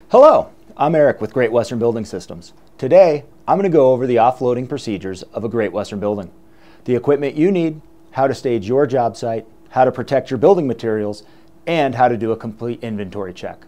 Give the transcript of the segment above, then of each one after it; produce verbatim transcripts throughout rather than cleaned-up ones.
Hello, I'm Eric with Great Western Building Systems. Today, I'm going to go over the offloading procedures of a Great Western building, the equipment you need, how to stage your job site, how to protect your building materials, and how to do a complete inventory check.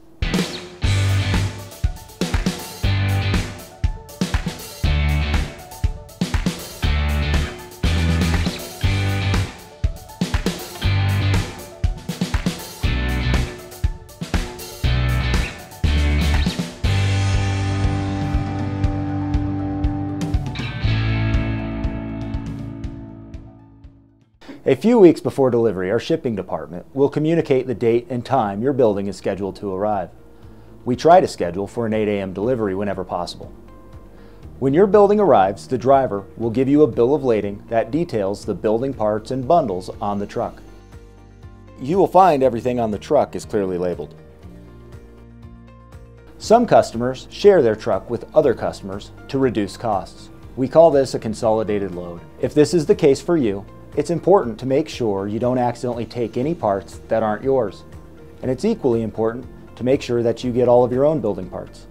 A few weeks before delivery, our shipping department will communicate the date and time your building is scheduled to arrive. We try to schedule for an eight A M delivery whenever possible. When your building arrives, the driver will give you a bill of lading that details the building parts and bundles on the truck. You will find everything on the truck is clearly labeled. Some customers share their truck with other customers to reduce costs. We call this a consolidated load. If this is the case for you, it's important to make sure you don't accidentally take any parts that aren't yours. And it's equally important to make sure that you get all of your own building parts.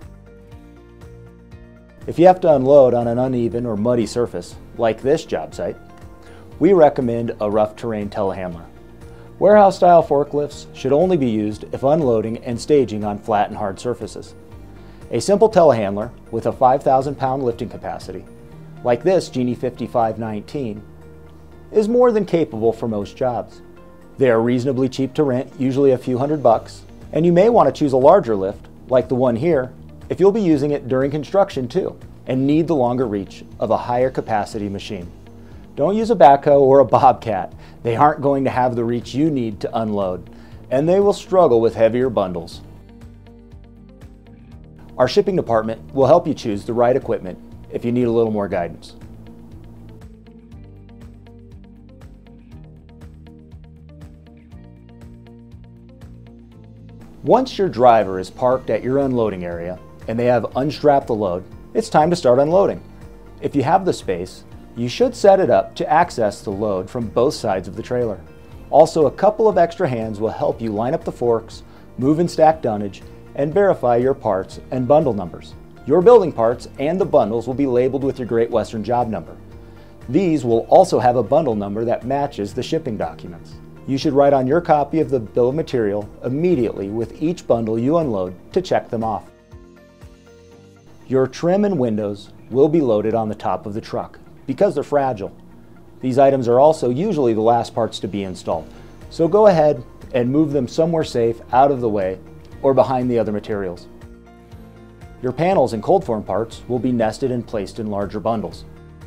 If you have to unload on an uneven or muddy surface, like this job site, we recommend a rough terrain telehandler. Warehouse style forklifts should only be used if unloading and staging on flat and hard surfaces. A simple telehandler with a five thousand pound lifting capacity, like this Genie fifty-five nineteen, is more than capable for most jobs. They are reasonably cheap to rent, usually a few hundred bucks, and you may want to choose a larger lift, like the one here, if you'll be using it during construction too, and need the longer reach of a higher capacity machine. Don't use a backhoe or a bobcat. They aren't going to have the reach you need to unload, and they will struggle with heavier bundles. Our shipping department will help you choose the right equipment if you need a little more guidance. Once your driver is parked at your unloading area and they have unstrapped the load, it's time to start unloading. If you have the space, you should set it up to access the load from both sides of the trailer. Also, a couple of extra hands will help you line up the forks, move and stack dunnage, and verify your parts and bundle numbers. Your building parts and the bundles will be labeled with your Great Western job number. These will also have a bundle number that matches the shipping documents. You should write on your copy of the bill of material immediately with each bundle you unload to check them off. Your trim and windows will be loaded on the top of the truck because they're fragile. These items are also usually the last parts to be installed, so go ahead and move them somewhere safe out of the way or behind the other materials. Your panels and cold form parts will be nested and placed in larger bundles.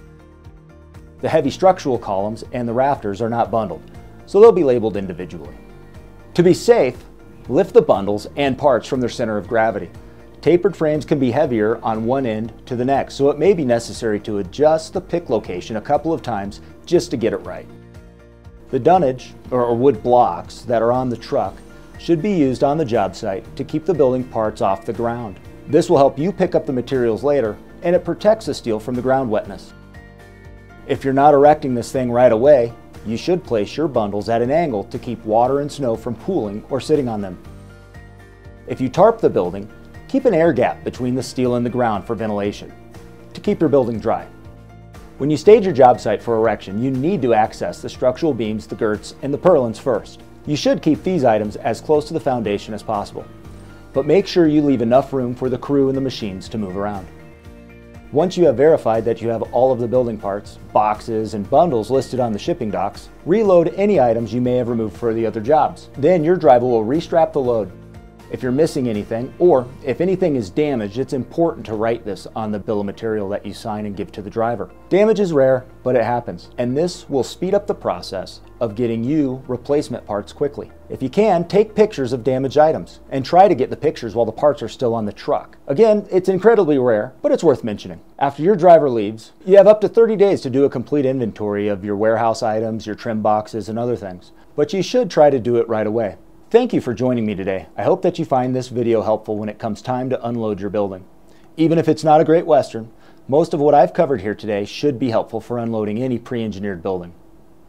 The heavy structural columns and the rafters are not bundled, so they'll be labeled individually. To be safe, lift the bundles and parts from their center of gravity. Tapered frames can be heavier on one end to the next, so it may be necessary to adjust the pick location a couple of times just to get it right. The dunnage, or wood blocks that are on the truck, should be used on the job site to keep the building parts off the ground. This will help you pick up the materials later, and it protects the steel from the ground wetness. If you're not erecting this thing right away, you should place your bundles at an angle to keep water and snow from pooling or sitting on them. If you tarp the building, keep an air gap between the steel and the ground for ventilation to keep your building dry. When you stage your job site for erection, you need to access the structural beams, the girts, and the purlins first. You should keep these items as close to the foundation as possible, but make sure you leave enough room for the crew and the machines to move around. Once you have verified that you have all of the building parts, boxes, and bundles listed on the shipping docks, reload any items you may have removed for the other jobs. Then your driver will restrap the load. If you're missing anything, or if anything is damaged, it's important to write this on the bill of material that you sign and give to the driver. Damage is rare, but it happens, and this will speed up the process of getting you replacement parts quickly. If you can, take pictures of damaged items and try to get the pictures while the parts are still on the truck. Again, it's incredibly rare, but it's worth mentioning. After your driver leaves, you have up to thirty days to do a complete inventory of your warehouse items, your trim boxes, and other things, but you should try to do it right away. Thank you for joining me today. I hope that you find this video helpful when it comes time to unload your building. Even if it's not a Great Western, most of what I've covered here today should be helpful for unloading any pre-engineered building.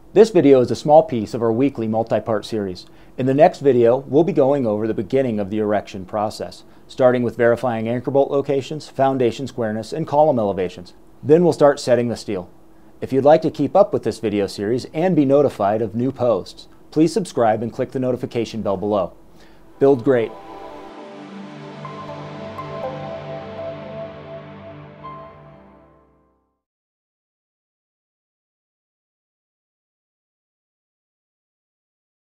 This video is a small piece of our weekly multi-part series. In the next video, we'll be going over the beginning of the erection process, starting with verifying anchor bolt locations, foundation squareness, and column elevations. Then we'll start setting the steel. If you'd like to keep up with this video series and be notified of new posts, please subscribe and click the notification bell below. Build great.